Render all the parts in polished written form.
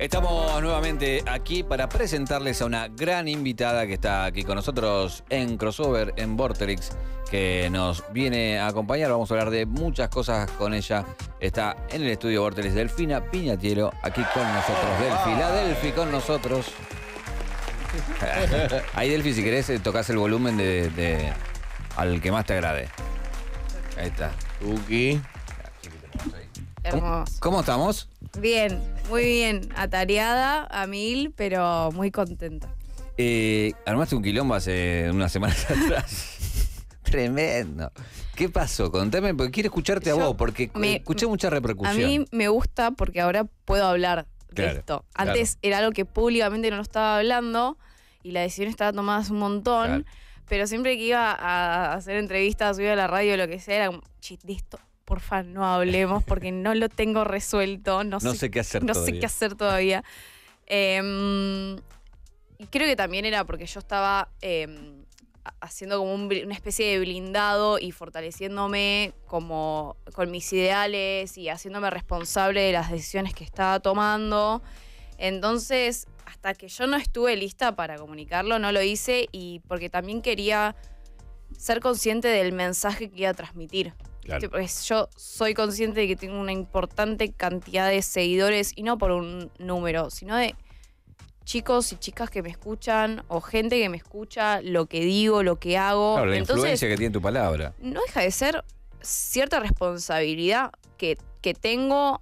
Estamos nuevamente aquí para presentarles a una gran invitada que está aquí con nosotros en Crossover, en Vorterix, que nos viene a acompañar. Vamos a hablar de muchas cosas con ella. Está en el estudio Vorterix Delfina Piñatiero, aquí con nosotros. Delfi, la Delfi con nosotros. Ahí, Delfi, si querés, tocas el volumen de al que más te agrade. Ahí está. Tuki. Hermoso. ¿Cómo estamos? Bien, muy bien. Atareada a mil, pero muy contenta. Armaste un quilombo hace unas semanas atrás. Tremendo. ¿Qué pasó? Contame, porque quiero escucharte a vos, porque escuché mucha repercusión. A mí me gusta porque ahora puedo hablar de Claro, esto. Antes era algo que públicamente no lo estaba hablando y la decisión estaba tomada hace un montón. Claro. Pero siempre que iba a hacer entrevistas, subir a la radio o lo que sea, era como, de esto, porfa, no hablemos porque no lo tengo resuelto. No sé qué hacer No todavía. sé qué hacer todavía. Y creo que también era porque yo estaba haciendo como una especie de blindado y fortaleciéndome como con mis ideales y haciéndome responsable de las decisiones que estaba tomando. Entonces, hasta que yo no estuve lista para comunicarlo, no lo hice, y porque también quería ser consciente del mensaje que iba a transmitir. Claro. Porque yo soy consciente de que tengo una importante cantidad de seguidores, y no por un número, sino de chicos y chicas que me escuchan, o gente que me escucha lo que digo, lo que hago. Claro, la Entonces, influencia que tiene tu palabra. no deja de ser cierta responsabilidad que tengo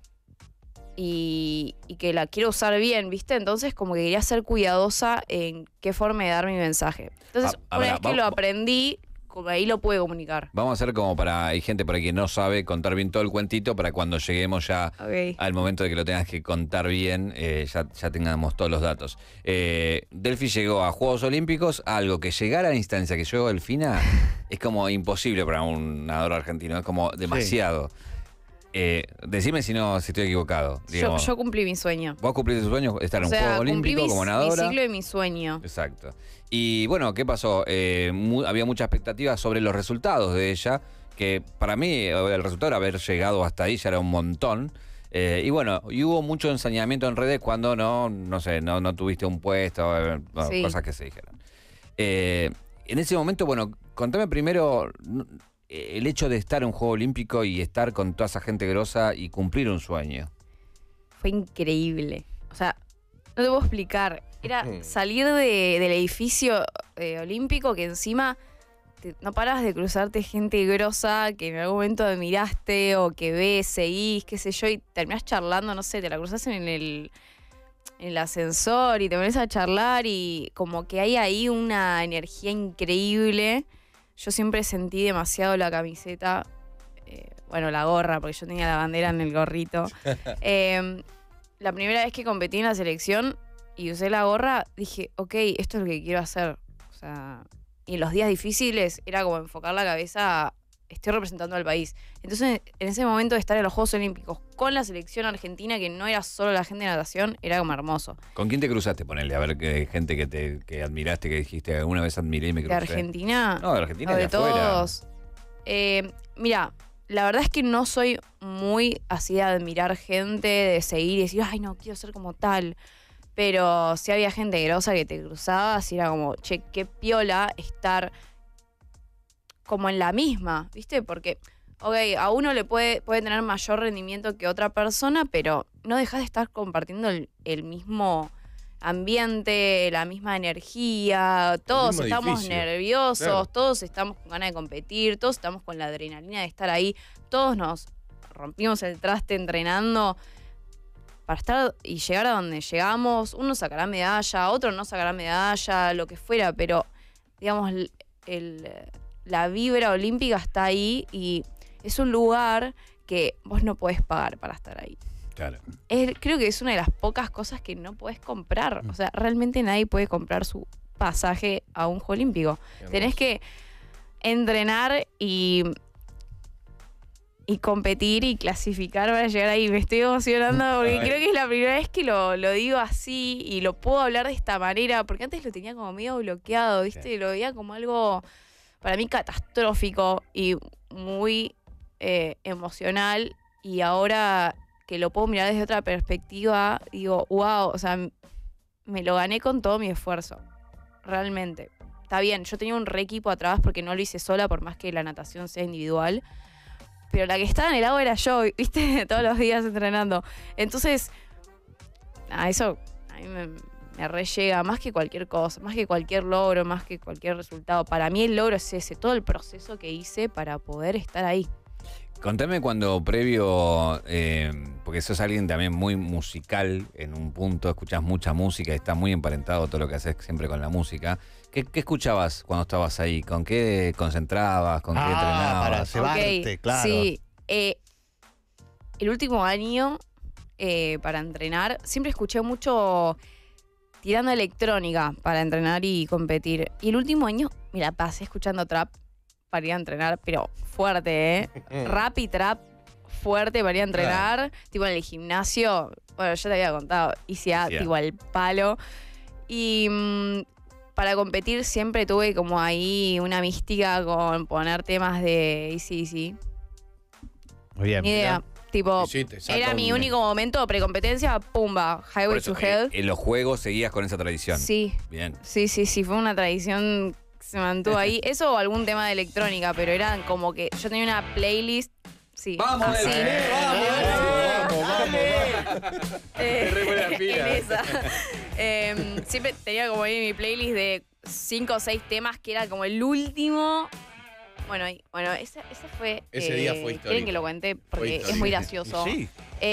y que la quiero usar bien, ¿viste? Entonces como que quería ser cuidadosa en qué forma de dar mi mensaje. Entonces, una vez que lo aprendí, como ahí lo pude comunicar. Vamos a hacer como hay gente por ahí que no sabe contar bien todo el cuentito, para cuando lleguemos ya al momento de que lo tengas que contar bien, ya tengamos todos los datos. Delfi llegó a Juegos Olímpicos, algo que llegar a la instancia que llegó Delfina es como imposible para un nadador argentino, es como demasiado. Decime si estoy equivocado. Yo cumplí mi sueño. ¿Vos cumpliste tu sueño? Estar en un Juego Olímpico como nadadora. Mi ciclo de mi sueño. Exacto. Y bueno, ¿qué pasó? Había mucha expectativa sobre los resultados de ella, que para mí el resultado era haber llegado hasta ahí, ya era un montón. Y bueno, y hubo mucho ensañamiento en redes cuando no tuviste un puesto, Sí. cosas que se dijeron. En ese momento, bueno, contame primero el hecho de estar en un Juego Olímpico y estar con toda esa gente grosa y cumplir un sueño. Fue increíble. O sea, no te puedo explicar. Era salir del edificio olímpico, que encima no paras de cruzarte gente grosa que en algún momento admiraste o que ves, seguís, qué sé yo, y terminás charlando, no sé, te la cruzás en el ascensor y te pones a charlar, y como que hay ahí una energía increíble. Yo siempre sentí demasiado la camiseta, la gorra, porque yo tenía la bandera en el gorrito. La primera vez que competí en la selección y usé la gorra, dije, ok, esto es lo que quiero hacer. O sea, y en los días difíciles era como enfocar la cabeza a, estoy representando al país. Entonces, en ese momento de estar en los Juegos Olímpicos con la selección argentina, que no era solo la gente de natación, era como hermoso. ¿Con quién te cruzaste? Ponele, a ver, gente que admiraste, que dijiste, alguna vez admiré y me crucé. ¿De Argentina? No, de Argentina y de de afuera. todos. Mira, la verdad es que no soy muy así de admirar gente, de seguir y decir, ay, no, quiero ser como tal. Pero sí había gente grosa que te cruzaba, así era como, che, qué piola estar como en la misma, ¿viste? Porque, ok, a uno le puede tener mayor rendimiento que otra persona, pero no dejas de estar compartiendo el mismo ambiente, la misma energía, todos mismo estamos edificio. nerviosos, Claro. todos estamos con ganas de competir, todos estamos con la adrenalina de estar ahí, todos nos rompimos el traste entrenando para estar y llegar a donde llegamos. Uno sacará medalla, otro no sacará medalla, lo que fuera, pero digamos, la vibra olímpica está ahí, y es un lugar que vos no podés pagar para estar ahí. Claro. Creo que es una de las pocas cosas que no podés comprar. O sea, realmente nadie puede comprar su pasaje a un Juego Olímpico. Tenés que entrenar y competir y clasificar para llegar ahí. Me estoy emocionando porque creo que es la primera vez que lo digo así y lo puedo hablar de esta manera, porque antes lo tenía como medio bloqueado, ¿viste? Sí. Lo veía como algo para mí catastrófico y muy emocional, y ahora que lo puedo mirar desde otra perspectiva, digo, wow, o sea, me lo gané con todo mi esfuerzo. Realmente. Está bien, yo tenía un re equipo atrás porque no lo hice sola, por más que la natación sea individual. Pero la que estaba en el agua era yo, ¿viste? Todos los días entrenando. Entonces, eso a mí me re llega, más que cualquier cosa, más que cualquier logro, más que cualquier resultado. Para mí el logro es ese, todo el proceso que hice para poder estar ahí. Contame cuando previo, porque sos alguien también muy musical en un punto, escuchás mucha música, está muy emparentado todo lo que haces siempre con la música. ¿Qué escuchabas cuando estabas ahí? ¿Con qué concentrabas? ¿Con qué entrenabas? Para cebarte, claro. Sí, el último año para entrenar, siempre escuché mucho tirando electrónica para entrenar y competir. Y el último año me la pasé escuchando trap para ir a entrenar, pero fuerte, rap y trap fuerte para ir a entrenar, tipo en el gimnasio. Bueno, yo te había contado, hice tipo al palo. Y para competir siempre tuve como ahí una mística con poner temas de AC/DC. Muy bien. Ni idea. Tipo, era mi único momento precompetencia, pumba, Highway to Hell. En los juegos seguías con esa tradición. Sí. Bien. Sí, fue una tradición que se mantuvo ahí. Eso o algún tema de electrónica, pero eran como que yo tenía una playlist. Sí. ¡Vamos, así. ¡Vamos! En esa. Siempre tenía como ahí mi playlist de 5 o 6 temas que era como el último. Bueno, ese fue... Ese día fue histórico. Quieren que lo cuente porque es muy gracioso. Sí.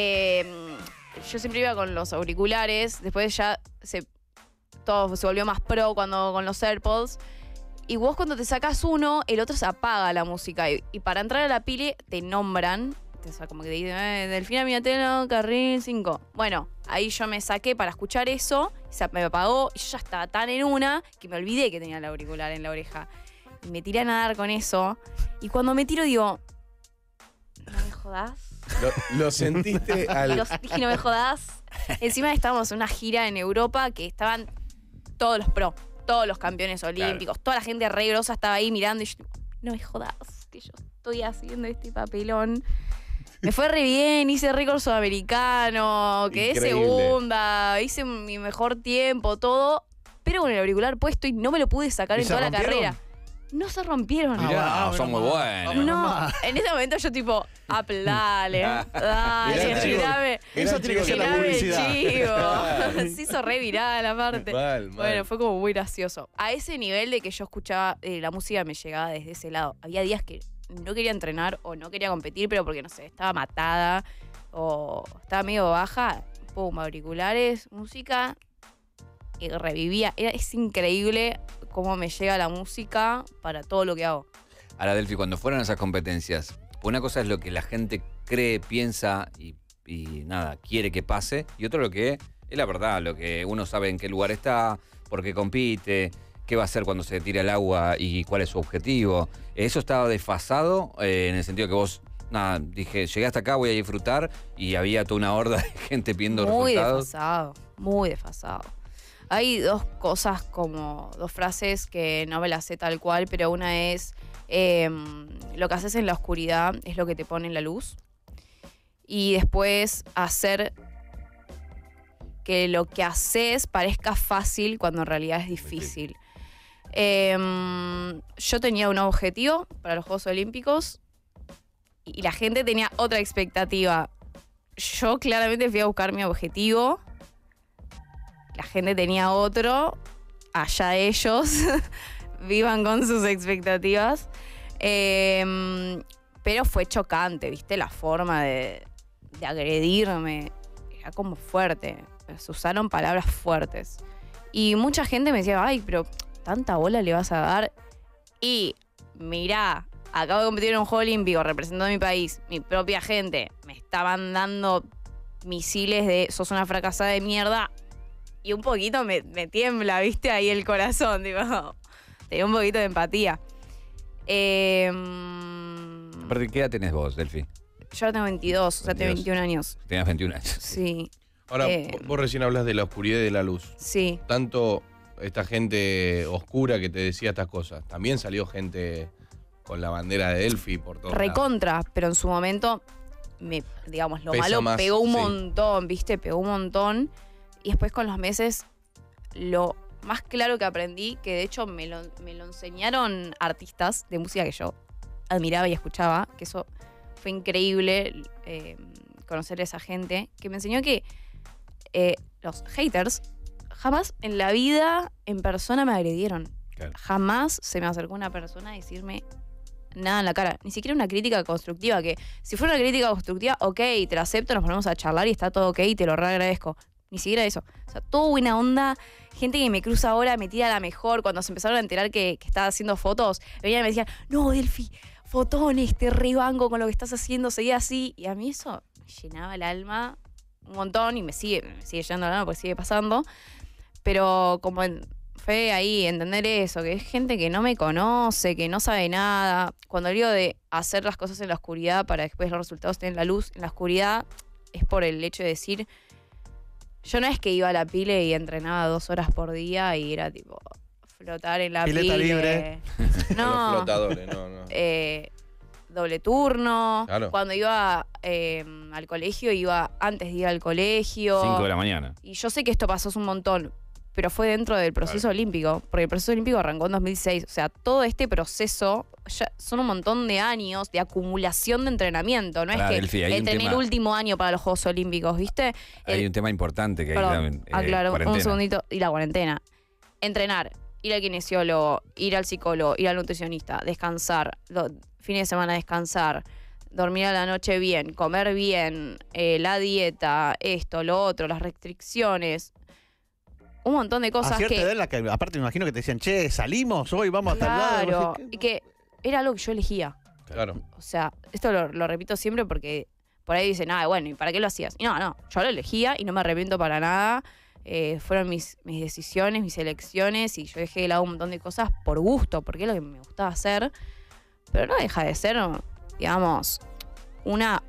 Yo siempre iba con los auriculares, después ya todo se volvió más pro cuando con los AirPods. Y vos cuando te sacas uno, el otro se apaga la música. Y para entrar a la pile te nombran, o sea, como que te dicen, Delfina Minatelo, carril 5. Bueno, ahí yo me saqué para escuchar eso, me apagó y yo ya estaba tan en una que me olvidé que tenía el auricular en la oreja. Y me tiré a nadar con eso. Y cuando me tiro digo, ¿no me jodás? Lo sentiste al... Dije, no me jodás. Encima estábamos en una gira en Europa que estaban todos los pro, todos los campeones olímpicos, toda la gente re grosa estaba ahí mirando y yo, no me jodás, que yo estoy haciendo este papelón. Me fue re bien, hice récord sudamericano, quedé segunda, hice mi mejor tiempo, todo, pero con el auricular puesto y no me lo pude sacar en toda la carrera. No se rompieron. Mirá, son muy buenos. No, en ese momento yo tipo, dale, tirame. Eso tiene que ser la publicidad. Chivo. Se hizo re viral aparte. Bueno, fue como muy gracioso. A ese nivel de que yo escuchaba, la música me llegaba desde ese lado. Había días que no quería entrenar o no quería competir, pero porque, no sé, estaba matada o estaba medio baja. Pum, auriculares, música y revivía. Es increíble cómo me llega la música para todo lo que hago. Ahora, Delphi, cuando fueron esas competencias, una cosa es lo que la gente cree, piensa y nada, quiere que pase, y otro lo que es la verdad, lo que uno sabe en qué lugar está, por qué compite, qué va a hacer cuando se tira al agua y cuál es su objetivo. ¿Eso estaba desfasado en el sentido que vos, nada, dije, llegué hasta acá, voy a disfrutar, y había toda una horda de gente pidiendo resultados? Muy desfasado. Hay dos cosas, como dos frases que no me las sé tal cual, pero una es lo que haces en la oscuridad es lo que te pone en la luz. Y después hacer que lo que haces parezca fácil cuando en realidad es difícil. Yo tenía un objetivo para los Juegos Olímpicos y la gente tenía otra expectativa. Yo claramente fui a buscar mi objetivo. La gente tenía otro, allá ellos, vivan con sus expectativas. Pero fue chocante, ¿viste? La forma de agredirme era como fuerte. Se usaron palabras fuertes. Y mucha gente me decía, ay, pero ¿tanta bola le vas a dar? Y mirá, acabo de competir en un Juego Olímpico representando a mi país, mi propia gente me estaban dando misiles de sos una fracasada de mierda. Y un poquito me tiembla, ¿viste? Ahí el corazón, digo, tenía un poquito de empatía. Aparte, ¿qué edad tenés vos, Delphi? Yo ahora tengo 22, o sea, tengo 21 años. Tenías 21 años. Sí. Ahora, vos recién hablas de la oscuridad y de la luz. Sí. Tanto esta gente oscura que te decía estas cosas, también salió gente con la bandera de Delphi por todo. Recontra, pero en su momento digamos, lo Pesa malo más, pegó un sí. montón, ¿viste? Pegó un montón. Y después con los meses, lo más claro que aprendí, que de hecho me lo enseñaron artistas de música que yo admiraba y escuchaba, que eso fue increíble conocer a esa gente, que me enseñó que los haters jamás en la vida en persona me agredieron. Claro. Jamás se me acercó una persona a decirme nada en la cara. Ni siquiera una crítica constructiva, que si fuera una crítica constructiva, ok, te la acepto, nos ponemos a charlar y está todo ok, te lo re agradezco. Ni siquiera eso. O sea, todo buena onda. Gente que me cruza ahora, me tira la mejor. Cuando se empezaron a enterar que estaba haciendo fotos, venían y me decían, no, Delphi, fotones, te rebanco con lo que estás haciendo, seguí así. Y a mí eso me llenaba el alma un montón y me sigue llenando el alma porque sigue pasando. Pero como fue ahí entender eso, que es gente que no me conoce, que no sabe nada. Cuando digo de hacer las cosas en la oscuridad para después los resultados estén en la luz, en la oscuridad, es por el hecho de decir, yo no es que iba a la pile y entrenaba 2 horas por día y era tipo flotar en la Pileta pile. libre. No. Los flotadores, no. Doble turno. Claro. Cuando iba al colegio, iba antes de ir al colegio. 5 de la mañana. Y yo sé que esto pasó hace un montón, pero fue dentro del proceso olímpico, porque el proceso olímpico arrancó en 2006. O sea, todo este proceso ya son un montón de años de acumulación de entrenamiento. No Pará, es que Delphi, hay un entrené el tema- último año para los Juegos Olímpicos, ¿viste? Hay un tema importante que Perdón, hay aclaro, un cuarentena. segundito. Y la cuarentena. Entrenar, ir al kinesiólogo, ir al psicólogo, ir al nutricionista, descansar, fines de semana descansar, dormir a la noche bien, comer bien, la dieta, esto, lo otro, las restricciones. Un montón de cosas A cierta que... edad en la que, aparte me imagino que te decían, che, salimos hoy, vamos a tal lado. Claro, No sé qué. y que era algo que yo elegía. Claro. O sea, esto lo repito siempre porque por ahí dicen, bueno, ¿y para qué lo hacías? Y no, yo lo elegía y no me arrepiento para nada. Fueron mis decisiones, mis elecciones y yo dejé de lado un montón de cosas por gusto, porque es lo que me gustaba hacer. Pero no deja de ser, digamos, una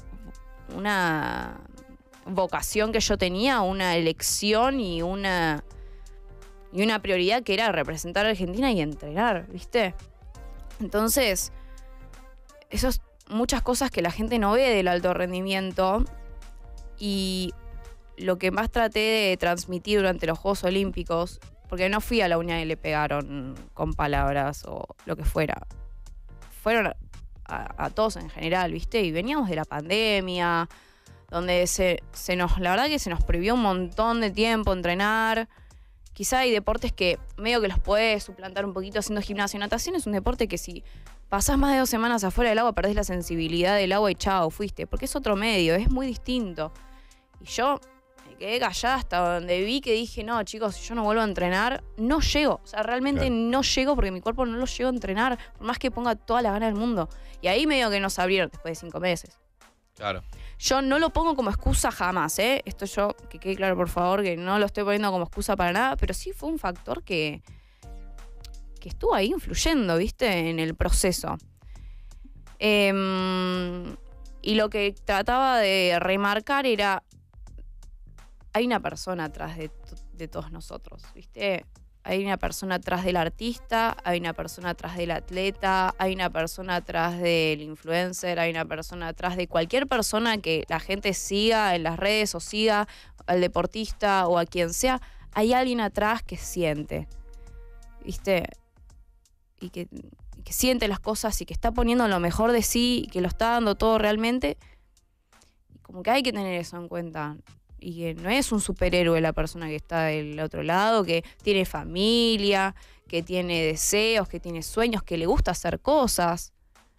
vocación que yo tenía, una elección y una prioridad que era representar a Argentina y entrenar, ¿viste? Entonces, esas muchas cosas que la gente no ve del alto rendimiento y lo que más traté de transmitir durante los Juegos Olímpicos, porque no fui a la UNIA y le pegaron con palabras o lo que fuera, fueron a todos en general, ¿viste? Y veníamos de la pandemia, donde la verdad que se nos prohibió un montón de tiempo entrenar. Quizá hay deportes que medio que los puedes suplantar un poquito haciendo gimnasio. Natación es un deporte que si pasás más de 2 semanas afuera del agua perdés la sensibilidad del agua y chao, fuiste. Porque es otro medio, es muy distinto. Y yo me quedé callada hasta donde vi que dije, no, chicos, si yo no vuelvo a entrenar, no llego. O sea, realmente no llego porque mi cuerpo no lo llego a entrenar, por más que ponga toda la gana del mundo. Y ahí medio que nos abrieron después de 5 meses. Claro. Yo no lo pongo como excusa jamás, ¿eh? Esto que quede claro, por favor, que no lo estoy poniendo como excusa para nada, pero sí fue un factor que estuvo ahí influyendo, ¿viste? En el proceso. Y lo que trataba de remarcar era, hay una persona atrás de todos nosotros, ¿viste? Hay una persona atrás del artista, hay una persona atrás del atleta, hay una persona atrás del influencer, hay una persona atrás de cualquier persona que la gente siga en las redes o siga al deportista o a quien sea. Hay alguien atrás que siente, ¿viste? Y que siente las cosas y que está poniendo lo mejor de sí y que lo está dando todo realmente. Y como que hay que tener eso en cuenta. Y que no es un superhéroe la persona que está del otro lado, que tiene familia, que tiene deseos, que tiene sueños, que le gusta hacer cosas,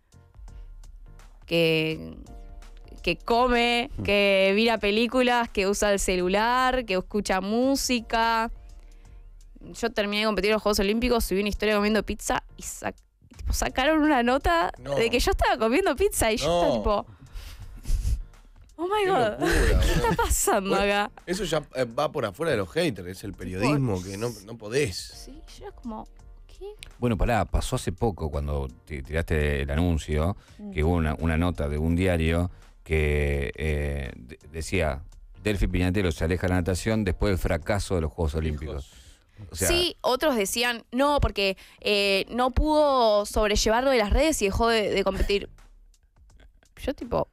que come, que mira películas, que usa el celular, que escucha música. Yo terminé de competir en los Juegos Olímpicos, subí una historia comiendo pizza y sacaron una nota de que yo estaba comiendo pizza y yo estaba tipo... Oh my God, ¿qué está pasando acá? Eso ya va por afuera de los haters, es el periodismo que no podés. Sí, yo era como, ¿qué? Bueno, pasó hace poco cuando tiraste el anuncio, que hubo una nota de un diario que decía, Delphi Piñatelo se aleja de la natación después del fracaso de los Juegos Olímpicos. O sea, sí, otros decían, no, porque no pudo sobrellevarlo de las redes y dejó de competir. Yo tipo,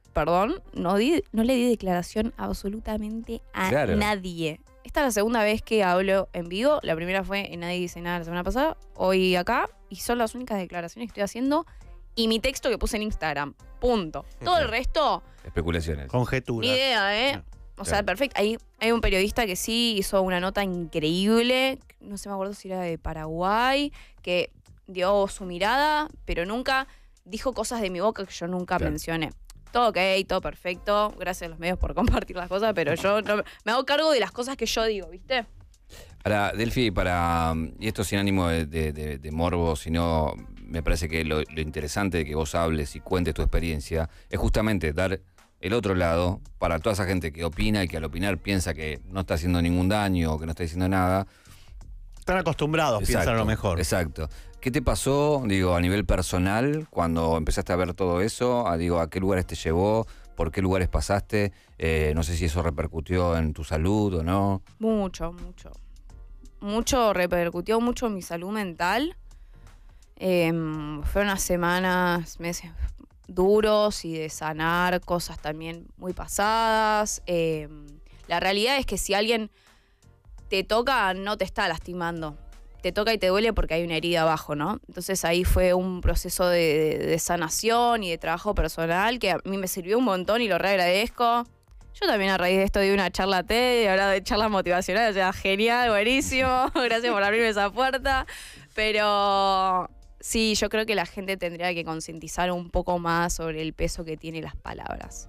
perdón, no le di declaración absolutamente a nadie. Esta es la segunda vez que hablo en vivo. La primera fue en Nadie Dice Nada la semana pasada. Hoy acá. Y son las únicas declaraciones que estoy haciendo. Y mi texto que puse en Instagram. Punto. Todo el resto... Especulaciones. Conjeturas. Ni idea, ¿eh? O sea, perfecto. Hay un periodista que sí hizo una nota increíble. No sé, me acuerdo si era de Paraguay. Que dio su mirada, pero nunca dijo cosas de mi boca que yo nunca mencioné. Todo ok, todo perfecto. Gracias a los medios por compartir las cosas, pero yo no, me hago cargo de las cosas que yo digo, ¿viste? Ahora, Delphi, y esto sin ánimo de morbo, sino me parece que lo interesante de que vos hables y cuentes tu experiencia es justamente dar el otro lado para toda esa gente que opina y que al opinar piensa que no está haciendo ningún daño o que no está diciendo nada. Están acostumbrados, piensan lo mejor. Exacto. ¿Qué te pasó, digo, a nivel personal cuando empezaste a ver todo eso? ¿A qué lugares te llevó? ¿Por qué lugares pasaste? No sé si eso repercutió en tu salud o no. Mucho. Mucho repercutió mucho en mi salud mental. Fueron unas semanas, meses duros y de sanar cosas también muy pasadas. La realidad es que si alguien te toca, no te está lastimando. Te toca y te duele porque hay una herida abajo, ¿no? Entonces ahí fue un proceso de sanación y de trabajo personal que a mí me sirvió un montón y lo re agradezco. Yo también a raíz de esto di una charla TED, hablaba de charlas motivacionales, o sea, genial, buenísimo, gracias por abrirme esa puerta. Pero sí, yo creo que la gente tendría que concientizar un poco más sobre el peso que tienen las palabras.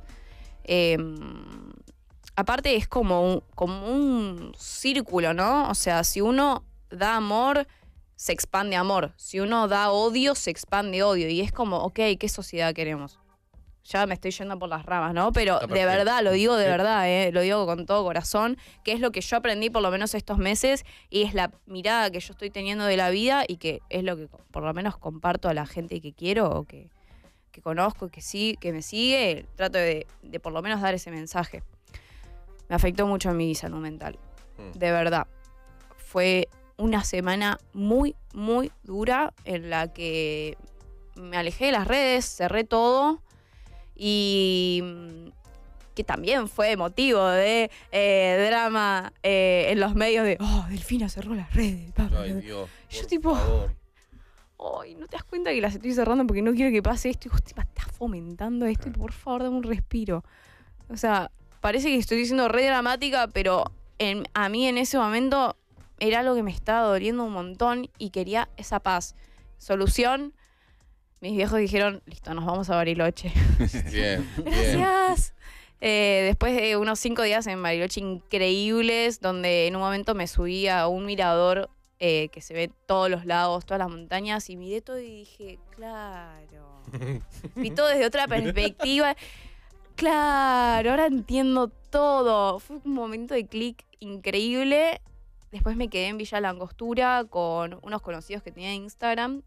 Aparte es como un círculo, ¿no? O sea, si uno da amor, se expande amor. Si uno da odio, se expande odio. Y es como, ok, ¿qué sociedad queremos? Ya me estoy yendo por las ramas, ¿no? Pero de verdad, lo digo de verdad, lo digo con todo corazón, que es lo que yo aprendí por lo menos estos meses y es la mirada que yo estoy teniendo de la vida y que es lo que por lo menos comparto a la gente que quiero o que conozco, que me sigue. Trato de por lo menos dar ese mensaje. Me afectó mucho a mi salud mental. De verdad. Fue una semana muy, muy dura en la que me alejé de las redes, cerré todo y que también fue motivo de drama en los medios de Delfina cerró las redes. Ay, Dios, yo tipo, ay, no te das cuenta que las estoy cerrando porque no quiero que pase esto. Y vos estás fomentando esto y por favor dame un respiro. O sea, parece que estoy diciendo re dramática, pero a mí en ese momento era algo que me estaba doliendo un montón y quería esa paz. Solución, mis viejos dijeron, listo, nos vamos a Bariloche. Bien, Gracias. Después de unos 5 días en Bariloche increíbles, donde en un momento me subí a un mirador que se ve todos los lagos, todas las montañas, y miré todo y dije, claro. Vi todo desde otra perspectiva. Claro, ahora entiendo todo. Fue un momento de clic increíble. Después me quedé en Villa La Angostura con unos conocidos que tenía en Instagram.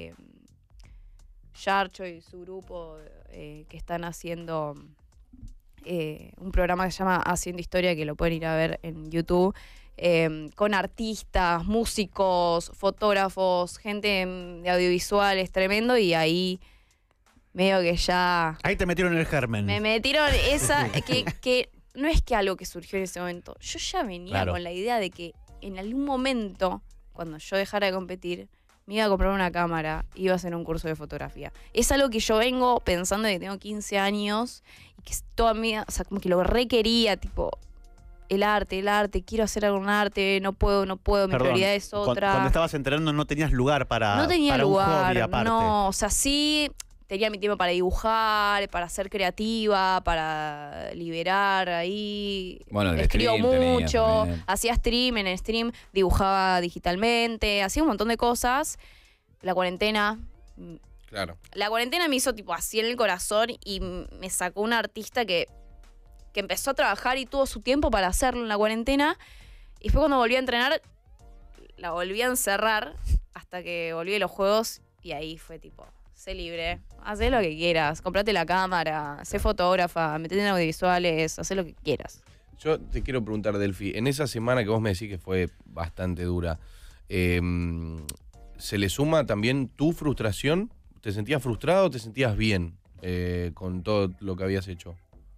Yarcho y su grupo que están haciendo un programa que se llama Haciendo Historia, que lo pueden ir a ver en YouTube, con artistas, músicos, fotógrafos, gente de audiovisuales, tremendo, y ahí medio que ya... Ahí te metieron el germen. Me metieron esa... que no es que algo que surgió en ese momento. Yo ya venía con la idea de que en algún momento, cuando yo dejara de competir, me iba a comprar una cámara, iba a hacer un curso de fotografía. Es algo que yo vengo pensando desde que tengo 15 años y que toda mi vida, o sea, como que lo requería, tipo, el arte, quiero hacer algún arte, no puedo, mi prioridad es otra. Cuando estabas entrenando no tenías lugar para no tenía para lugar, un hobby aparte. No, o sea, sí tenía mi tiempo para dibujar, para ser creativa, para liberar ahí. Bueno, escribo mucho, tenías, hacía stream, en el stream dibujaba digitalmente, hacía un montón de cosas. La cuarentena... Claro. La cuarentena me hizo tipo así en el corazón y me sacó un artista que empezó a trabajar y tuvo su tiempo para hacerlo en la cuarentena. Y fue cuando volví a entrenar, la volví a encerrar hasta que volví a los juegos y ahí fue tipo, sé libre, haz lo que quieras, comprate la cámara, sé fotógrafa, metete en audiovisuales, haz lo que quieras. Yo te quiero preguntar, Delphi, en esa semana que vos me decís que fue bastante dura, ¿se le suma también tu frustración? ¿Te sentías frustrado o te sentías bien? con todo lo que habías hecho?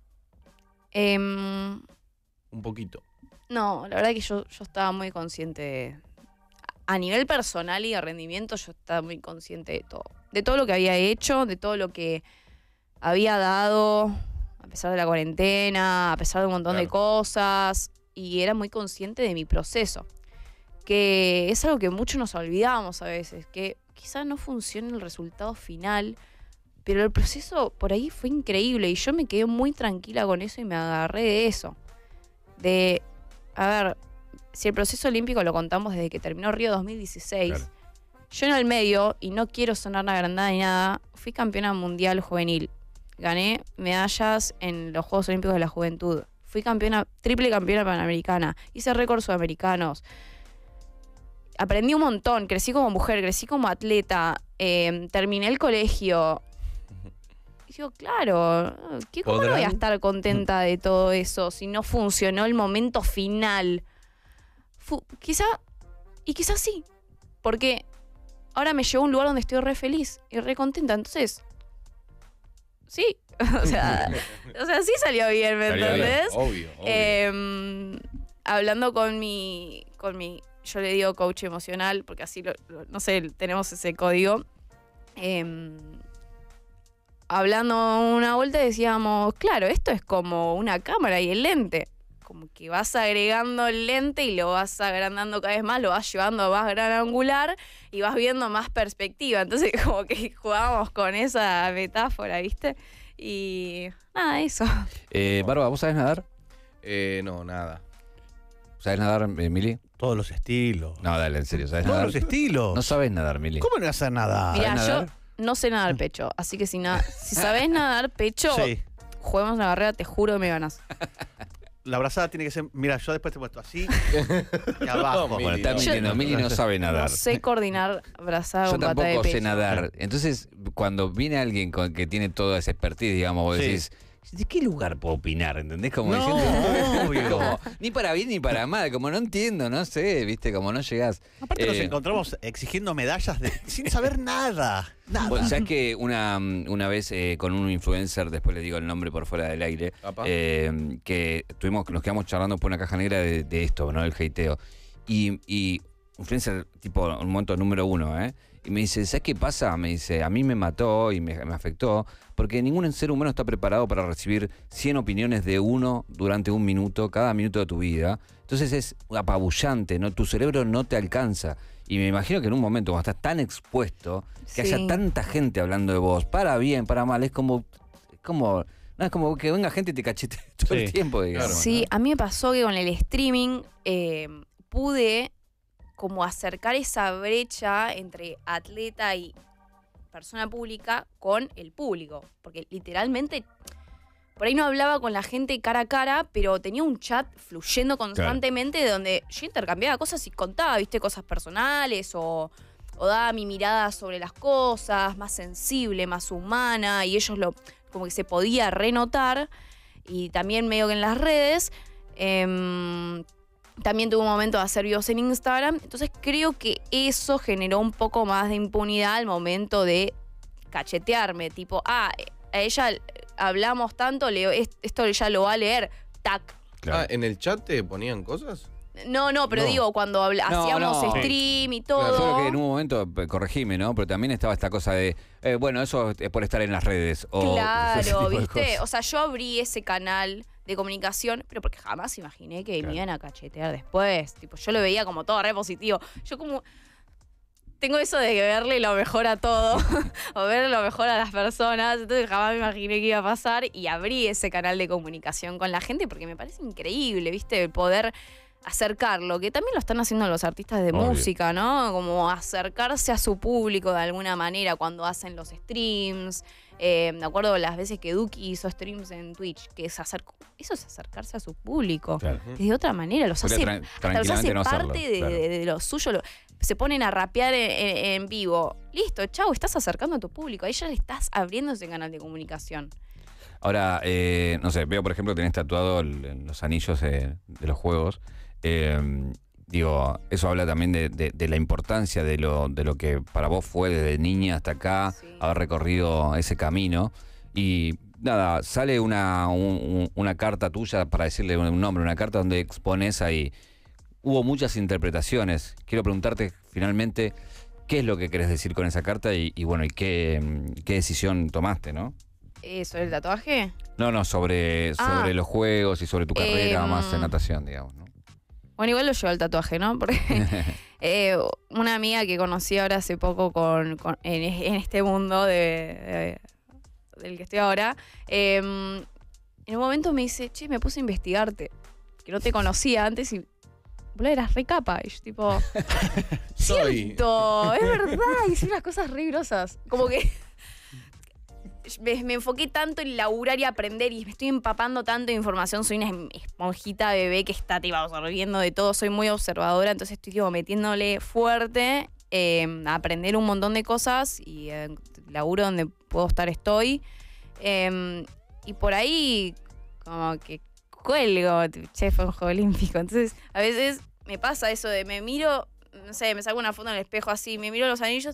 Un poquito. No, la verdad que yo estaba muy consciente. A nivel personal y de rendimiento, yo estaba muy consciente de todo. De todo lo que había hecho, de todo lo que había dado, a pesar de la cuarentena, a pesar de un montón de cosas. Y era muy consciente de mi proceso. Que es algo que muchos nos olvidamos a veces. Que quizás no funcione el resultado final, pero el proceso por ahí fue increíble. Y yo me quedé muy tranquila con eso y me agarré de eso. A ver, si el proceso olímpico lo contamos desde que terminó Río 2016, yo en el medio, y no quiero sonar agrandada ni nada, fui campeona mundial juvenil. Gané medallas en los Juegos Olímpicos de la Juventud. Fui triple campeona panamericana. Hice récords sudamericanos. Aprendí un montón. Crecí como mujer, crecí como atleta. Terminé el colegio. Y digo, claro, ¿cómo no voy a estar contenta de todo eso si no funcionó el momento final? Quizás sí, porque ahora me llevó a un lugar donde estoy re feliz y re contenta. Entonces, sí, o sea, sí salió bien, ¿me entendés? Obvio. Hablando con mi, yo le digo coach emocional, porque así, no sé, tenemos ese código. Hablando una vuelta decíamos, claro, esto es como una cámara y el lente. Como que vas agregando el lente y lo vas agrandando cada vez más, lo vas llevando a más gran angular y vas viendo más perspectiva. Entonces como que jugamos con esa metáfora, ¿viste? Y nada, eso. Barba, ¿vos sabés nadar? No, nada. ¿Sabés nadar, Mili? Todos los estilos. No, dale, en serio, ¿sabés Todos nadar? los estilos. No sabés nadar, Mili. ¿Cómo no vas a nada? Mirá, ¿Sabés yo nadar? no sé nadar pecho, así que si sabés nadar pecho, Sí. juguemos una carrera, te juro que me ganas. La abrazada tiene que ser. Mira, yo después te he puesto así y abajo. Mili, Bueno, está no. mintiendo. Mili no sabe No nadar. sé coordinar brazada Yo con pata de tampoco pecho. sé nadar. Entonces, cuando viene alguien que tiene toda esa expertise, digamos, vos Sí. decís, ¿de qué lugar puedo opinar? ¿Entendés? Como No, diciendo, obvio. como, ni para bien ni para mal, como no entiendo, no sé, viste, como no llegás. Aparte nos encontramos exigiendo medallas sin saber nada. Nada. Bueno, ¿sabes que una vez con un influencer, después le digo el nombre por fuera del aire, que nos quedamos charlando por una caja negra de esto, ¿no? El hateo. Y influencer tipo un momento número 1, ¿eh? Y me dice, ¿sabes qué pasa? Me dice, a mí me mató y me afectó porque ningún ser humano está preparado para recibir 100 opiniones de uno durante un minuto, cada minuto de tu vida. Entonces es apabullante, ¿no? Tu cerebro no te alcanza. Y me imagino que en un momento cuando estás tan expuesto, que Sí. haya tanta gente hablando de vos, para bien, para mal, es como que venga gente y te cachete todo el Sí. tiempo, digamos. Claro. Sí, ¿no? a mí me pasó que con el streaming pude como acercar esa brecha entre atleta y persona pública con el público. Porque literalmente, por ahí no hablaba con la gente cara a cara, pero tenía un chat fluyendo constantemente donde yo intercambiaba cosas y contaba, viste, cosas personales o daba mi mirada sobre las cosas, más sensible, más humana, y ellos como que se podía renotar. Y también medio que en las redes... también tuve un momento de hacer videos en Instagram. Entonces creo que eso generó un poco más de impunidad al momento de cachetearme. Tipo, a ella hablamos tanto, esto ella lo va a leer. Tac. Claro. ¿En el chat te ponían cosas? No, pero No. digo, cuando hacíamos no. stream y Claro, todo. solo que en un momento, corregime, ¿no? Pero también estaba esta cosa de, bueno, eso es por estar en las redes. O ese Claro, tipo de ¿viste? cosas. O sea, yo abrí ese canal de comunicación, pero porque jamás imaginé que me iban a cachetear después. Tipo, yo lo veía como todo re positivo. Yo como tengo eso de verle lo mejor a todo o ver lo mejor a las personas. Entonces jamás me imaginé que iba a pasar y abrí ese canal de comunicación con la gente porque me parece increíble, ¿viste? El poder acercarlo, que también lo están haciendo los artistas de Obvio. música, ¿no? Como acercarse a su público de alguna manera cuando hacen los streams. Me acuerdo las veces que Duki hizo streams en Twitch, que eso es acercarse a su público. Claro. De otra manera, los hace, Podría hasta los hace tranquilamente no hacerlo, parte claro. de lo suyo. Se ponen a rapear en vivo. Listo, chau, estás acercando a tu público. Ahí ya le estás abriendo ese canal de comunicación. Ahora, no sé, veo por ejemplo tenés tatuado los anillos de los juegos. Digo, eso habla también de la importancia de lo que para vos fue desde niña hasta acá, Sí. haber recorrido ese camino. Y nada, sale una carta tuya, para decirle un nombre, una carta donde expones ahí. Hubo muchas interpretaciones. Quiero preguntarte finalmente qué es lo que querés decir con esa carta y bueno, y qué decisión tomaste, ¿no? ¿Sobre el tatuaje? No, sobre los juegos y sobre tu carrera más en natación, digamos, ¿no? Bueno, igual lo llevo al tatuaje, ¿no? Porque una amiga que conocí ahora hace poco en este mundo del que estoy ahora, en un momento me dice, che, me puse a investigarte, que no te conocía antes y boludo, eras re capa. Y yo tipo, cierto, es verdad, hice unas cosas re grosas. Como que me enfoqué tanto en laburar y aprender y me estoy empapando tanto de información. Soy una esponjita bebé que está absorbiendo de todo. Soy muy observadora, entonces estoy metiéndole fuerte a aprender un montón de cosas y laburo donde puedo estar estoy. Y por ahí como que cuelgo, che, fue un juego olímpico. Entonces a veces me pasa eso de me miro, no sé, me saco una foto en el espejo así, me miro los anillos.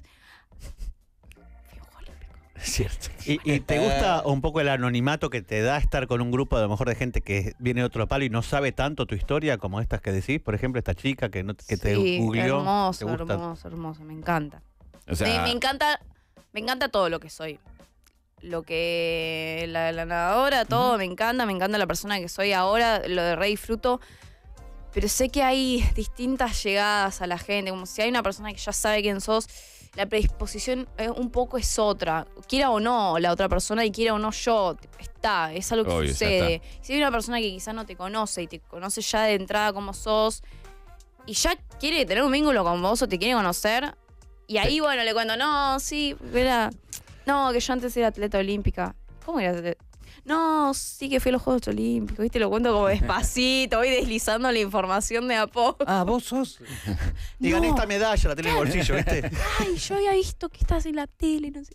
Cierto. ¿Y te gusta un poco el anonimato que te da estar con un grupo a lo mejor de gente que viene de otro palo y no sabe tanto tu historia como estas que decís? Por ejemplo, esta chica que te googleó. Hermoso, me encanta. O sea, me encanta todo lo que soy. Lo que la nadadora, todo, me encanta la persona que soy ahora, lo de re disfruto. Pero sé que hay distintas llegadas a la gente, como si hay una persona que ya sabe quién sos, la predisposición un poco es otra. Quiera o no la otra persona y quiera o no yo, es algo que sucede. Si hay una persona que quizás no te conoce y te conoce ya de entrada como sos y ya quiere tener un vínculo con vos o te quiere conocer, y ahí, bueno, le cuento, no, sí, no, que yo antes era atleta olímpica. ¿Cómo era atleta? No, sí que fui a los Juegos Olímpicos, ¿viste? Lo cuento como despacito, voy deslizando la información de a poco. Ah, vos sos. Y gané esta medalla, la tenés en el bolsillo, ¿viste? Ay, yo había visto que estás en la tele, no sé.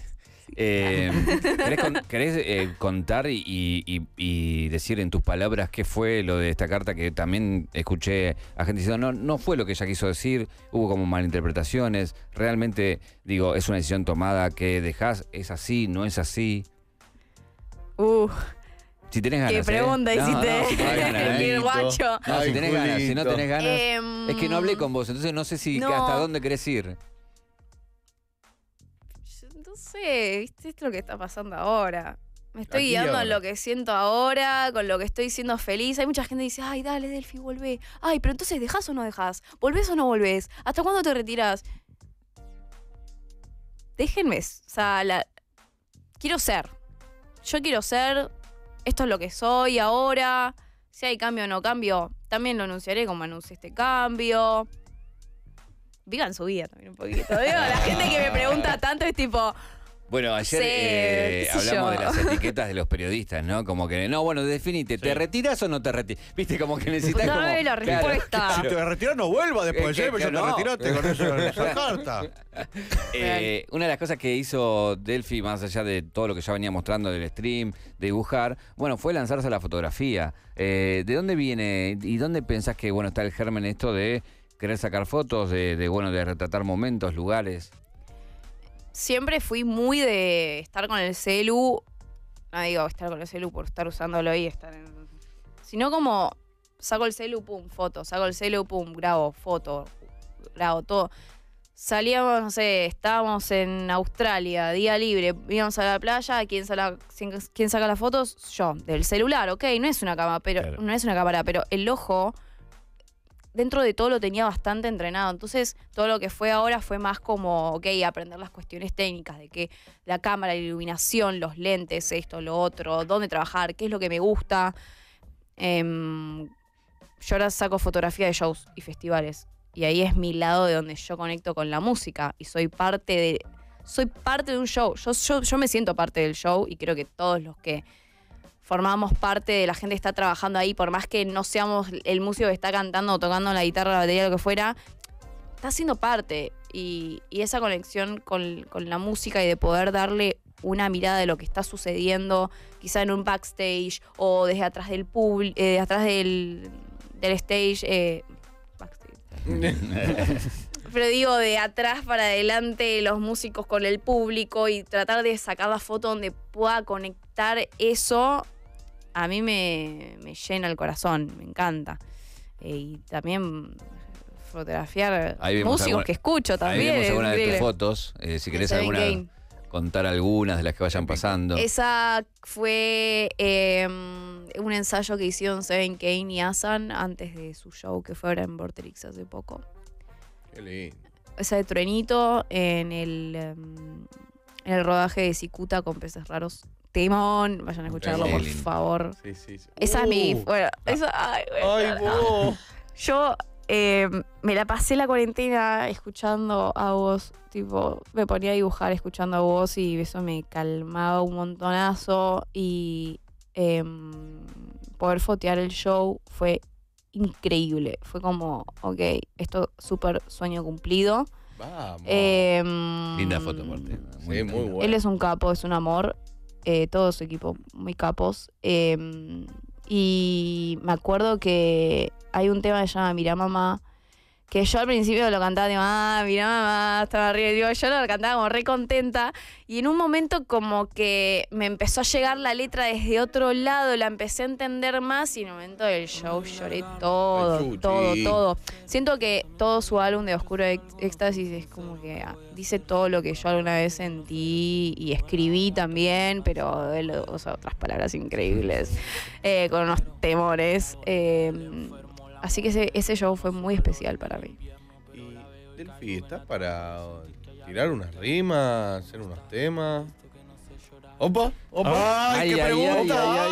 ¿Querés contar y decir en tus palabras qué fue lo de esta carta? Que también escuché a gente diciendo, no fue lo que ella quiso decir, hubo como malinterpretaciones. Realmente, digo, es una decisión tomada que dejás, ¿es así, no es así? Si tenés ganas. ¿Qué pregunta hiciste? Si tenés ganas, Qué guacho. No, si tenés ganas, si no tenés ganas. Es que no hablé con vos, entonces no sé si hasta dónde querés ir. No sé, ¿viste? Esto es lo que está pasando ahora. Me estoy guiando en lo que siento ahora, con lo que estoy siendo feliz. Hay mucha gente que dice, ay, dale, Delphi, volvé. Ay, pero entonces, ¿dejás o no dejás? ¿Volvés o no volvés? ¿Hasta cuándo te retirás? Déjenme, o sea, quiero ser. Yo quiero ser, esto es lo que soy ahora. Si hay cambio o no cambio, también lo anunciaré como anuncié este cambio. Vivan su vida también un poquito. Digo, la gente que me pregunta tanto es tipo... Bueno, ayer hablamos de las etiquetas de los periodistas, ¿no? Como que, no, bueno, definite, ¿te retiras o no te retiras? Viste, como que necesitas como... la respuesta. Si te retiras, no vuelva después, pero ya te retiraste con esa carta. Una de las cosas que hizo Delphi, más allá de todo lo que ya venía mostrando del stream, de dibujar, bueno, fue lanzarse a la fotografía. ¿De dónde viene y dónde pensás que, bueno, está el germen esto de querer sacar fotos, de retratar momentos, lugares? Siempre fui muy de estar con el celu. No digo estar con el celu por estar usándolo y estar en... Sino como saco el celu, pum, foto. Saco el celu, pum, grabo, foto. Grabo todo. Salíamos, no sé, estábamos en Australia, día libre, íbamos a la playa, ¿quién saca las fotos? Yo, del celular, ok, no es una cámara, pero el ojo... Dentro de todo lo tenía bastante entrenado. Entonces, todo lo que fue ahora fue más como, ok, aprender las cuestiones técnicas de que la cámara, la iluminación, los lentes, esto, lo otro, dónde trabajar, qué es lo que me gusta. Yo ahora saco fotografía de shows y festivales. Y ahí es mi lado de donde yo conecto con la música. Y soy parte de un show. Yo me siento parte del show y creo que todos los que formamos parte de la gente que está trabajando ahí, por más que no seamos el músico que está cantando o tocando la guitarra, la batería, lo que fuera, está siendo parte. Y esa conexión con la música y de poder darle una mirada de lo que está sucediendo, quizá en un backstage o desde atrás del atrás del stage, backstage. Pero digo, de atrás para adelante, los músicos con el público y tratar de sacar la foto donde pueda conectar eso, a mí me llena el corazón, me encanta. Y también fotografiar músicos que escucho también. Ahí vemos algunas de tus fotos, si querés contar algunas de las que vayan pasando. Esa fue un ensayo que hicieron Seven Kane y Asan antes de su show que fue ahora en Vorterix hace poco. Qué lindo. Esa de Truenito en el rodaje de Cicuta con Peces Raros. Timón, vayan a escucharlo, por favor. Sí. Esa es mi... Bueno, esa... Ay, vos. Yo me la pasé la cuarentena escuchando a vos. Tipo, me ponía a dibujar escuchando a vos y eso me calmaba un montonazo. Y poder fotear el show fue increíble. Fue como, ok, esto súper sueño cumplido. Vamos. Linda foto, aparte. Muy buena. Él es un capo, es un amor. Todo su equipo, muy capos. Y me acuerdo que hay un tema que se llama Mirá Mamá, que yo al principio lo cantaba, digo, mirá mamá, estaba arriba, digo, yo lo cantaba como re contenta, y en un momento como que me empezó a llegar la letra desde otro lado, la empecé a entender más, y en el momento del show lloré todo. Siento que todo su álbum de Oscuro Éxtasis es como que dice todo lo que yo alguna vez sentí y escribí también, pero él usa otras palabras increíbles, con unos temores. Así que ese show fue muy especial para mí. Y Delphi, ¿estás para tirar unas rimas, hacer unos temas? ¡Opa! ¡Ay, qué pregunta!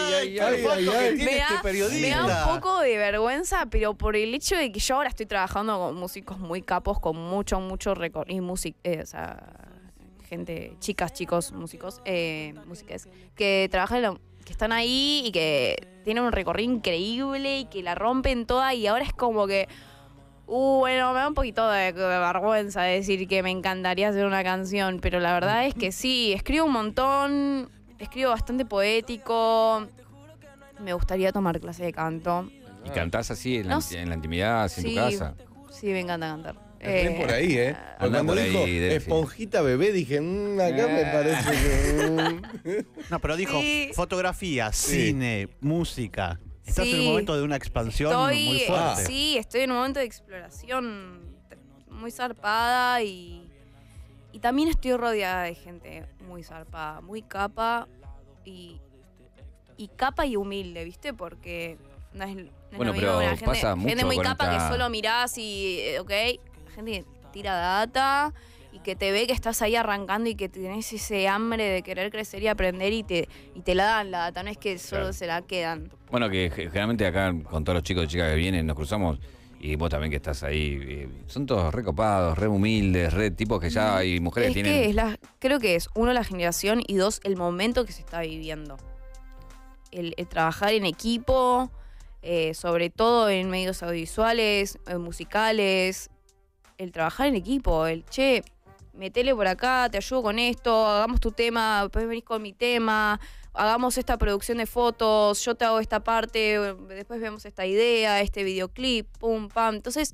Me da un poco de vergüenza, pero por el hecho de que yo ahora estoy trabajando con músicos muy capos, con mucho récord y gente, chicos, músicos, músicas, que trabajan que están ahí y que tienen un recorrido increíble y que la rompen toda, y ahora es como que bueno, me da un poquito de vergüenza decir que me encantaría hacer una canción, pero la verdad es que sí, escribo un montón, escribo bastante poético, me gustaría tomar clase de canto. ¿Y cantás así en la intimidad, así en tu casa? Sí, me encanta cantar. Por ahí, Anda por dijo ahí, esponjita bebé, dije, acá me parece que... No, pero dijo fotografía, cine, música. Estás en un momento de una expansión muy fuerte. Sí, estoy en un momento de exploración muy zarpada y también estoy rodeada de gente muy zarpada, muy capa y capa y humilde, ¿viste? Porque no es bueno, pero pasa mucho gente muy con capa esta... que solo mirás y, gente que tira data y que te ve que estás ahí arrancando y que tenés ese hambre de querer crecer y aprender y te la dan la data, no es que solo se la quedan. Bueno, que generalmente acá con todos los chicos y chicas que vienen nos cruzamos, y vos también que estás ahí, son todos re copados, re humildes, re tipos que ya hay mujeres que tienen... Creo que es, uno, la generación, y dos, el momento que se está viviendo. El trabajar en equipo, sobre todo en medios audiovisuales, musicales, el trabajar en equipo, metele por acá, te ayudo con esto, hagamos tu tema, después venís con mi tema, hagamos esta producción de fotos, yo te hago esta parte, después vemos esta idea, este videoclip, pum, pam. Entonces,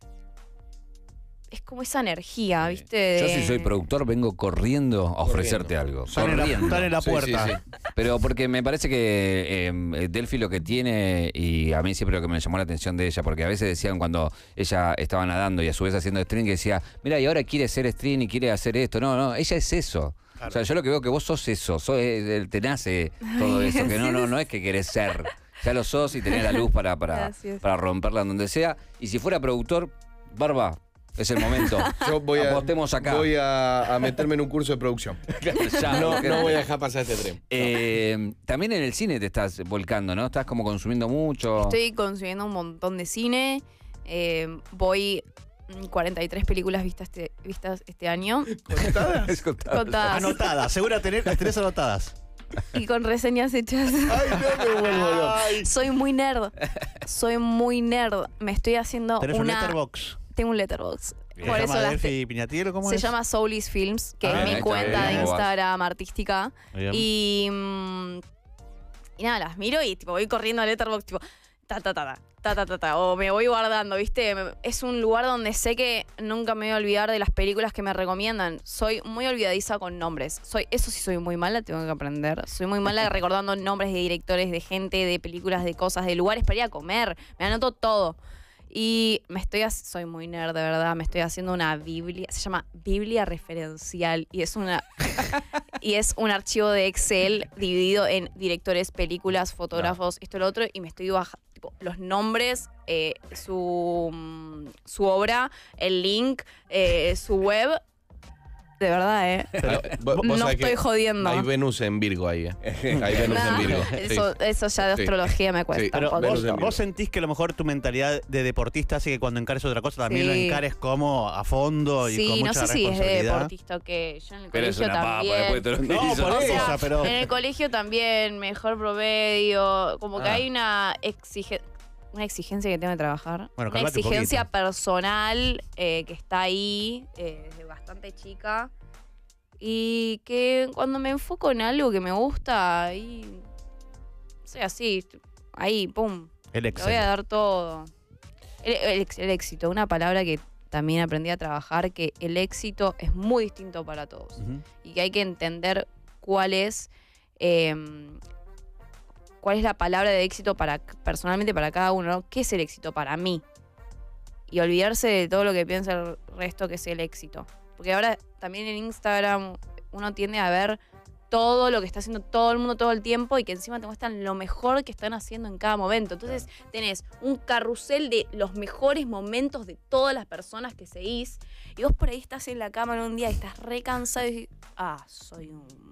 es como esa energía, ¿viste? Yo si soy productor vengo corriendo a ofrecerte algo. Están en la puerta. Sí. Pero porque me parece que Delphi lo que tiene, y a mí siempre lo que me llamó la atención de ella, porque a veces decían cuando ella estaba nadando y a su vez haciendo stream, que decía, mira, y ahora quiere ser stream y quiere hacer esto. No, ella es eso. Claro. O sea, yo lo que veo que vos sos eso, te nace todo eso, que no es que querés ser. Ya lo sos y tenés la luz para romperla en donde sea. Y si fuera productor, Barba, es el momento. Yo apostemos acá. Voy a meterme en un curso de producción. No voy a dejar pasar este tren. También en el cine te estás volcando, ¿no? Estás como consumiendo mucho. Estoy consumiendo un montón de cine. Voy 43 películas vistas este año. ¿Contadas? Contadas. Anotadas. Segura tener las 3 anotadas. Y con reseñas hechas. Ay, no me vuelvo loco. Soy muy nerd. Me estoy haciendo ¿Tenés un Letterboxd? Tengo un Letterboxd. Por eso Delphi Piñatiero, ¿cómo se es? llama Soulis Films, que es mi cuenta de Instagram artística. Y nada, las miro y tipo voy corriendo a Letterboxd, tipo, o me voy guardando, ¿viste? Es un lugar donde sé que nunca me voy a olvidar de las películas que me recomiendan. Soy muy olvidadiza con nombres. Eso sí soy muy mala, tengo que aprender. Soy muy mala recordando nombres de directores, de gente, de películas, de cosas, de lugares para ir a comer. Me anoto todo. Y soy muy nerd, de verdad, me estoy haciendo una Biblia, se llama Biblia referencial y es un archivo de Excel dividido en directores, películas, fotógrafos, esto y lo otro, y me estoy bajando los nombres, su obra, el link, su web. De verdad, no estoy jodiendo. Hay Venus en Virgo ahí, Hay Venus en Virgo. Eso ya de astrología me cuesta. Sí. Pero vos sentís que a lo mejor tu mentalidad de deportista hace que cuando encares otra cosa también lo encares como a fondo y con mucha responsabilidad. Sí, no sé si es de deportista o qué. Yo en el pero colegio es una también. papa después de todo lo que No, hizo. por eso, pero... En el colegio también, mejor promedio. Como que hay una exigencia que tengo que trabajar. Bueno, una calmate un exigencia poquito. personal que está ahí desde bastante chica. Y que cuando me enfoco en algo que me gusta, ahí, o sea, así, ahí, pum, El le voy a dar todo. El éxito, una palabra que también aprendí a trabajar, que el éxito es muy distinto para todos. Y que hay que entender cuál es la palabra de éxito personalmente para cada uno, ¿no? ¿Qué es el éxito para mí? Y olvidarse de todo lo que piensa el resto que es el éxito. Porque ahora también en Instagram uno tiende a ver todo lo que está haciendo todo el mundo todo el tiempo y que encima te muestran lo mejor que están haciendo en cada momento. Entonces tenés un carrusel de los mejores momentos de todas las personas que seguís y vos por ahí estás en la cámara un día y estás re cansado y decís, soy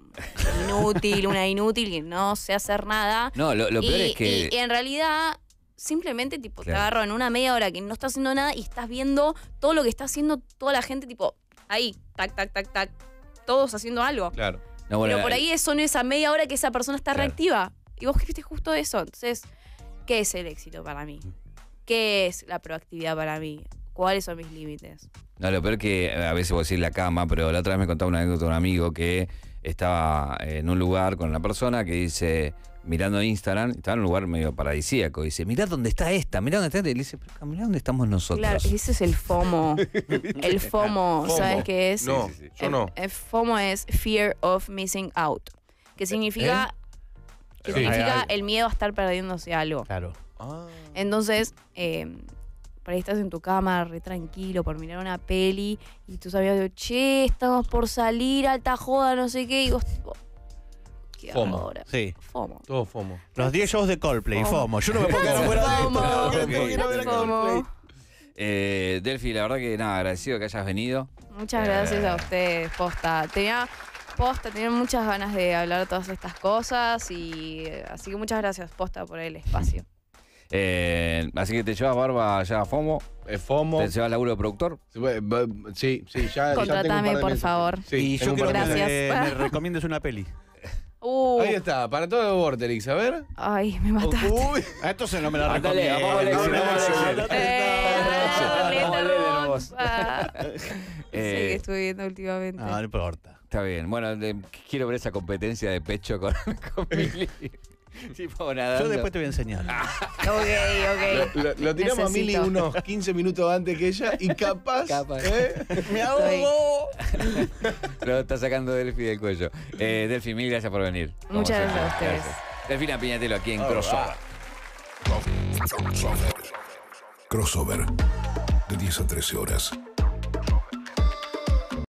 una inútil que no sé hacer nada. No, lo peor es que... Y en realidad... Simplemente, tipo, te agarro en una media hora que no estás haciendo nada y estás viendo todo lo que está haciendo toda la gente, tipo, ahí, tac, tac, tac, tac, todos haciendo algo. Claro. No, bueno, pero por ahí son esa media hora que esa persona está Claro. reactiva. Y vos viste justo eso. Entonces, ¿qué es el éxito para mí? ¿Qué es la proactividad para mí? ¿Cuáles son mis límites? No, lo peor que a veces voy a decir la cama, pero la otra vez me contaba una anécdota de un amigo que estaba en un lugar con una persona que dice, mirando Instagram, estaba en un lugar medio paradisíaco, dice, mirá dónde está esta, mirá dónde está esta. Y le dice, pero mirá dónde estamos nosotros. Claro, ese es el FOMO. El FOMO, ¿sabes qué es? No, Sí. yo no. El FOMO es Fear of Missing Out. Que significa, Ay. el miedo a estar perdiéndose algo. Claro. Entonces, por ahí estás en tu cama, re tranquilo, por mirar una peli, y tus amigos digo, che, estamos por salir, alta joda, no sé qué, y vos, ¿qué hago FOMO. ahora? Sí. FOMO. Todo FOMO. Los 10 shows de Coldplay, FOMO. Yo no me puedo quedar fuera de FOMO. esto. Ok. FOMO. Delphi, la verdad que nada, agradecido que hayas venido. Muchas gracias a ustedes, posta. Tenía muchas ganas de hablar de todas estas cosas, y así que muchas gracias, posta, por el espacio. Así que te llevas barba ya a FOMO, FOMO. te llevas laburo de productor. Sí, ya. Contratame, por favor. Y yo tengo quiero un par de que Gracias. me recomiendes una peli. Ahí está, para todo Vorterix, a ver. Ay, me mataste. Uy. Entonces no me la Dale, recomiendo. vamos, Alexis, vamos, Letterboxd. Sí, Eh, que estuve viendo últimamente. No importa. Está bien. Bueno, quiero ver esa competencia de pecho con Mili. Tipo nadando. Yo después te voy a enseñar. Ok. Lo tiramos a Mili Necesito. unos 15 minutos antes que ella y capaz. ¡Me ahogo! Lo está sacando Delphi del cuello. Delphi, mil gracias por venir. Como Muchas siempre. gracias a ustedes. Delfina Piñatelo aquí en Crossover. Crossover. De 10 a 13 horas.